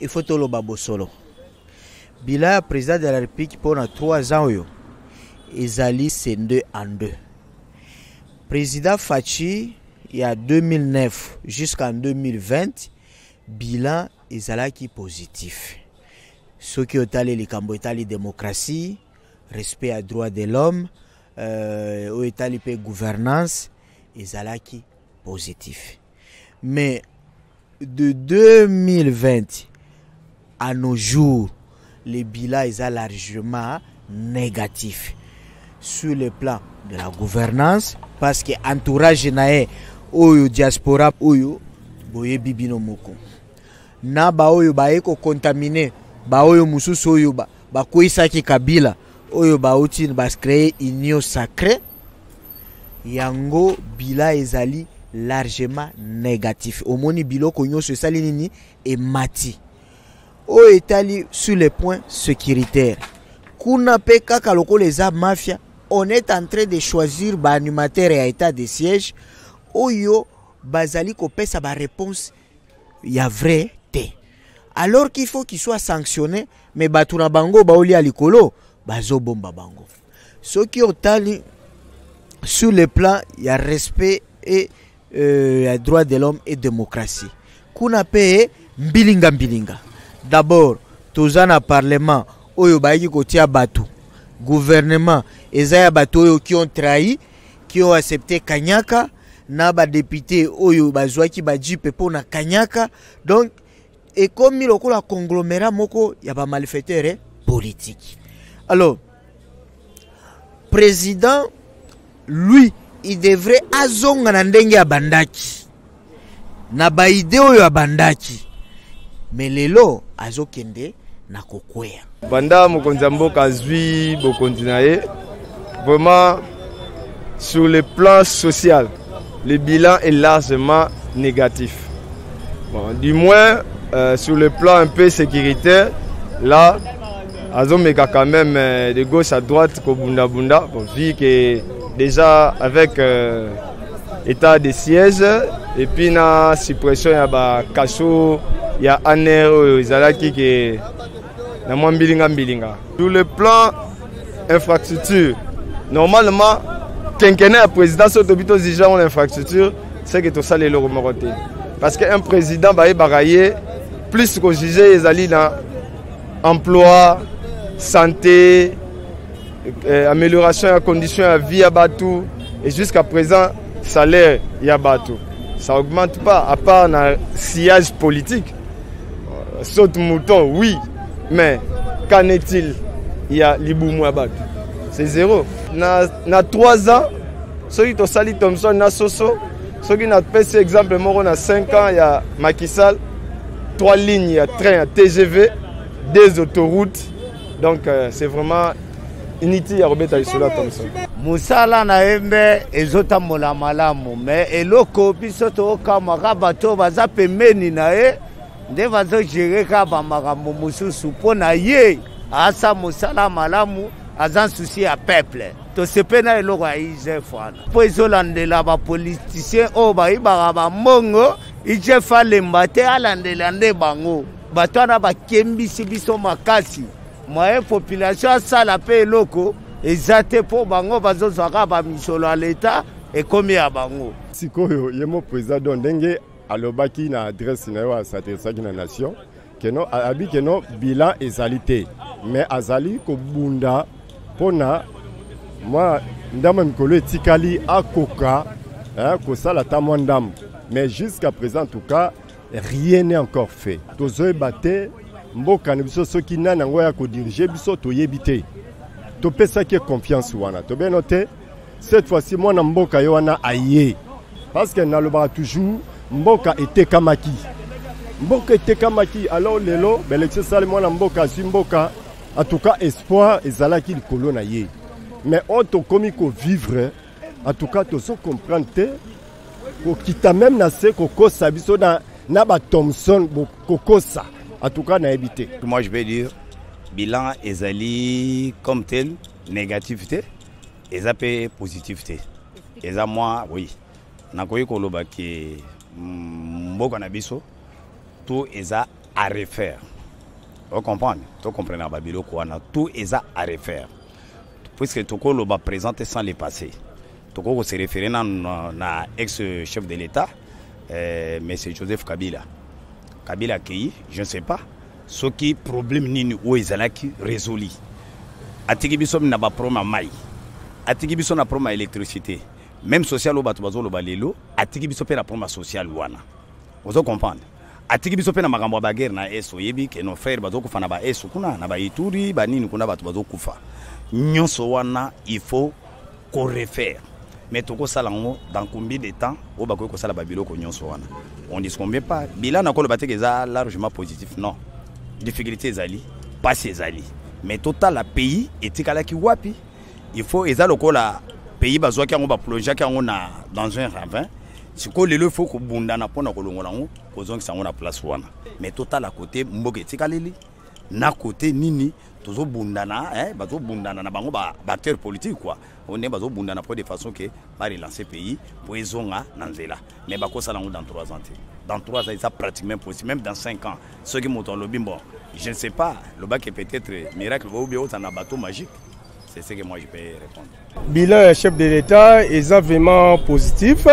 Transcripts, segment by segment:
il faut tout le babo solo. Bilan président de la République pendant 3 ans, Ezali c'est 2 en 2. Président Fachi, il y a 2009 jusqu'en 2020, bilan Ezalaki positif. Ceux qui ont allé les Cambodgiens, démocratie, respect à droits de l'homme, au état gouvernance, Ezalaki positif. Mais de 2020 à nos jours, les bilans sont largement négatifs sur le plan de la gouvernance, parce que l'entourage nae oyo diaspora oyo boye bibino moko na ba oyo ba eko contaminé ba oyo mususu oyo ba koisaki kabila oyo ba uti ba créer union sacrée yango bila ezali largement négatif. Omoni biloko nyonso esali nini et mati o etali sur les points sécuritaires kuna pe kaka loko les mafia. On est en train de choisir ba animateur et état de siège oyo bazali ko pesa ba réponse ya vrai té, alors qu'il faut qu'il soit sanctionné. Mais batuna bango baoli alikolo bazo bomba bango ceux qui ont tali sur le plan ya respect et droits de l'homme et démocratie kuna pe mbilinga d'abord tozana parlement oyo baiki kotia batu gouvernement ezaya bato qui ont trahi, qui ont accepté Kanyaka, na ba député oyo bazwaki ba jipe pona Kanyaka. Donc et comme il y a conglomérat moko ya ba malfaiteurs politique. Alors président lui il devrait azonga na ndenge ya bandaki na ba idée oyo ya bandaki, mais lelo azokende na kokwea banda mokonzi mboka zui bokonzi na ye. Vraiment sur le plan social le bilan est largement négatif. Bon, du moins sur le plan un peu sécuritaire là azomeka quand même de gauche à droite ko bunda bunda. Bon, vu que déjà avec état de siège et puis na suppression ya ba kaso ya aner izalaki ke na mwa mbilinga. Sur le plan infrastructure, normalement quinquennat président sotobito déjà on infrastructure c'est que tout ça les loromoté parce que un président va bagayer plus que juger les ali dans emploi, santé, amélioration des conditions de vie à Batou et jusqu'à présent salaire ya Batou. Ça augmente pas à part un sillage politique. Saute mouton oui, mais qu'en est-il? Il y a l'Iboumou à Batou. C'est zéro. Na 3 ans, ceux qui ont sali Thompson, na Soso, ceux qui ont fait exemple, on a 5 ans, il y a Macky Sall, 3 lignes, il y a train, il y a TGV, 2 autoroutes. Donc c'est vraiment inutile à Robert Aïsola Thompson. Musala na embe ezota mola malamu mais eloko bisoto kamara bato baza pemeni na e nde bazo gérer ka ba makambo mususu pona ye asa musala malamu azan souci à peuple to sepena eloko ya ije fana po ezolandela ba politicien o ba ibara ba mongo ije fa lembate alandela nde bango batwana ba kembisi biso makasi moyen population sala pe eloko ezate po bango bazozwaka ba misolo à l'état et comme ya bango sikoyo yemo président ndenge alobaki na adresse na yo s'adressaki na nation keno abi keno bilan ezalité mais azali ko bunda pona moi ndama mikolo etikali akoka ko sala ta mwandam mais jusqu'à présent en tout cas rien n'est encore fait tozoe baté mboka ne biso soki nana ngo ya ko diriger biso toyebite to pesa qui confiance wana to bien noté cette fois-ci moi na mboka yo wana aye parce que na loba toujours mboka était kamaki alors lelo l'élection sale moi na mboka si mboka en tout cas espoir ezalaki likolo na ye mais on to komi ko vivre en tout cas to so comprendre ko kita même na se ko kosa biso na ba Thompson ko kosa en tout cas na éviter. Moi je vais dire bilan ezali comme tel négativité ezape positivité eza moi oui nakoyi koloba ke mboka na biso tout eza à refaire. Vous comprenez? Vous comprenez, Babilo, tout est à refaire. Puisque Toko va présenter sans les passés. Toko se référer à ex-chef de l'État, M. Joseph Kabila. Kabila qui, je ne sais pas, ce qui problème ni où ils ont résolu. Atikibiso n'a pas problème maï. Atikibiso n'a pas problème électricité. Même social au batubazo le balelo, Atikibiso pe na problème social wana. Vous comprenez? Atikibiso pe na magambo baguerre na eso yebi que nos frères bazo kufa na ba eso kuna na ba ituri ba nini kuna batubazo kufa. Nyonso wana il faut qu'on refaire. Mais toko salango dans combien de temps au bako ko sala babilo ko nyonso wana. On dit combien pas. Bilan na ko le bateke za largement positif non. Difficulté zali, pas ces ali. Mais total la pays etikala ki wapi. Il faut eza lokola pays bazwa ki ngo ba plonger ki ngo na dans un ravin. Siko lelo faut ko bunda na pona ko longola ngo ko zongi sango na place wana. Mais total à côté mboke tikaleli na côté nini tozo bundana bazo bundana na bango ba acteur politique quoi. On est bazo bundana pour de façon que ba relancer pays pour ezonga na nzela. Mais ba ko sala ngo dans 3 ans. Dans 3 ans ça pratiquement possible même dans 5 ans. Ceux qui montent le bimbo, je ne sais pas, le bac est peut-être miracle ou bien un bateau magique. C'est ce que moi je peux répondre. Bilan chef de l'État est vraiment positif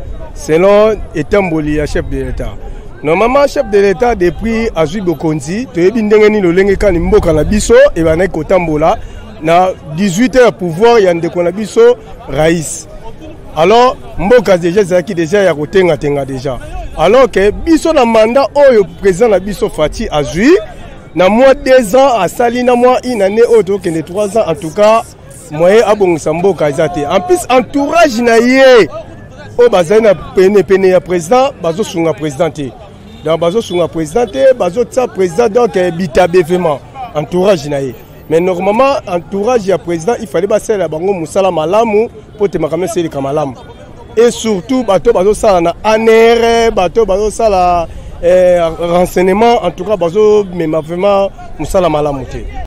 selon Etamboli, chef de l'État. Normalement, chef de l'État depuis Azui Bokonzi, tu es bien ni le lengue kan mboka na biso et banek Otambola na 18 heures pouvoir yande ko na biso Raïs. Alors mboka déjà qui déjà ya kotenga tenga déjà. Alors que biso na mandat oyo président na biso Fati Azui na mois 2 ans à sali na mois une année autre que 3 ans en tout cas moyen abongisa mboka ezate. En plus entourage na ye o bazali na pene ya président bazo sunga présidenté. Donc bazo sunga présidenté bazo tsa président donc bitabe vraiment entourage na ye. Mais normalement entourage ya président il fallait basser la bango musala malamu pour te makamé seli kamalamu. Et surtout bato bazo sala na ANR bato bazo sala renseignement en tout cas bazo mais vraiment musala malamu te.